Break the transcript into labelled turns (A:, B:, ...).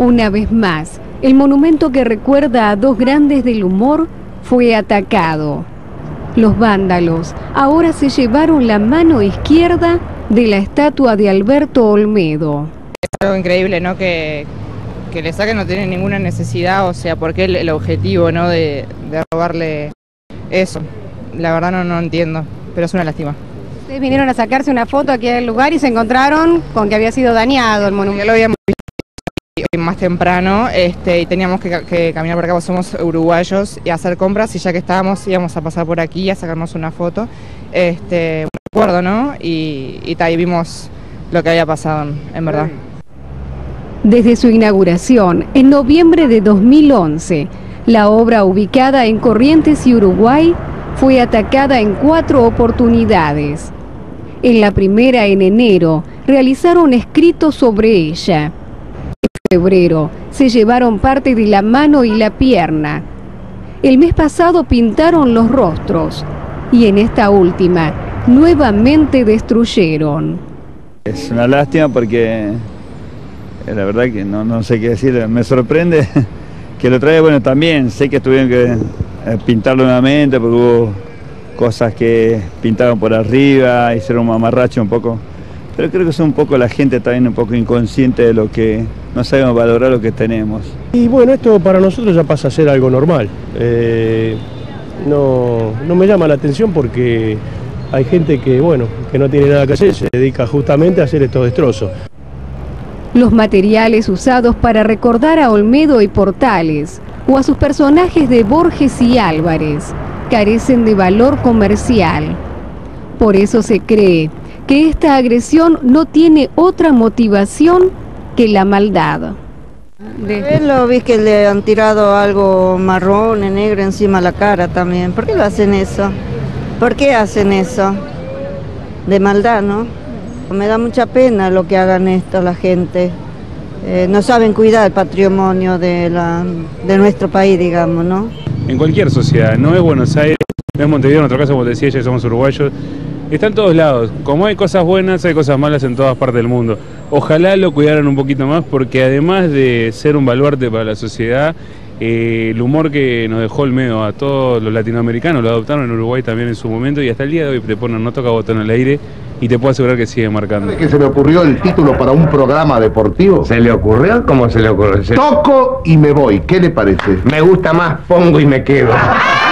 A: Una vez más, el monumento que recuerda a dos grandes del humor fue atacado. Los vándalos ahora se llevaron la mano izquierda de la estatua de Alberto Olmedo.
B: Es algo increíble, ¿no? Que le saquen, no tiene ninguna necesidad, o sea, ¿por qué el objetivo, ¿no? de robarle eso? La verdad no entiendo, pero es una lástima.
C: Ustedes vinieron a sacarse una foto aquí al lugar y se encontraron con que había sido dañado el monumento.
B: Ya lo habíamos visto más temprano, y teníamos que caminar por acá, porque somos uruguayos, y hacer compras, y ya que estábamos íbamos a pasar por aquí a sacarnos una foto, un recuerdo, ¿no? Y vimos lo que había pasado, en verdad.
A: Desde su inauguración, en noviembre de 2011, la obra ubicada en Corrientes y Uruguay fue atacada en 4 oportunidades. En la primera, en enero, realizaron escritos sobre ella. En febrero, se llevaron parte de la mano y la pierna. El mes pasado pintaron los rostros y en esta última, nuevamente destruyeron.
D: Es una lástima porque la verdad que no sé qué decir, me sorprende que lo traiga. Bueno, también sé que tuvieron que pintarlo nuevamente porque hubo cosas que pintaron por arriba, hicieron un mamarracho un poco, pero creo que es un poco la gente también un poco inconsciente de lo que no sabemos valorar lo que tenemos.
E: Y bueno, esto para nosotros ya pasa a ser algo normal. No me llama la atención porque hay gente que, bueno, que no tiene nada que hacer, se dedica justamente a hacer estos destrozos.
A: Los materiales usados para recordar a Olmedo y Portales o a sus personajes de Borges y Álvarez carecen de valor comercial. Por eso se cree que esta agresión no tiene otra motivación que la maldad.
F: Lo vi que le han tirado algo marrón, negro encima de la cara también. ¿Por qué lo hacen eso? ¿Por qué hacen eso? De maldad, ¿no? Me da mucha pena lo que hagan esto la gente. No saben cuidar el patrimonio de nuestro país, digamos, ¿no?
G: En cualquier sociedad, no es Buenos Aires, no es Montevideo, en nuestro caso, como te decía, ya somos uruguayos. Está en todos lados. Como hay cosas buenas, hay cosas malas en todas partes del mundo. Ojalá lo cuidaran un poquito más porque además de ser un baluarte para la sociedad, el humor que nos dejó Olmedo a todos los latinoamericanos lo adoptaron en Uruguay también en su momento y hasta el día de hoy te ponen no toca botón al aire y te puedo asegurar que sigue marcando.
H: ¿Sabe que se le ocurrió el título para un programa deportivo?
I: ¿Se le ocurrió? ¿Cómo se le ocurrió?
H: Toco y me voy, ¿qué le parece?
I: Me gusta más, pongo y me quedo.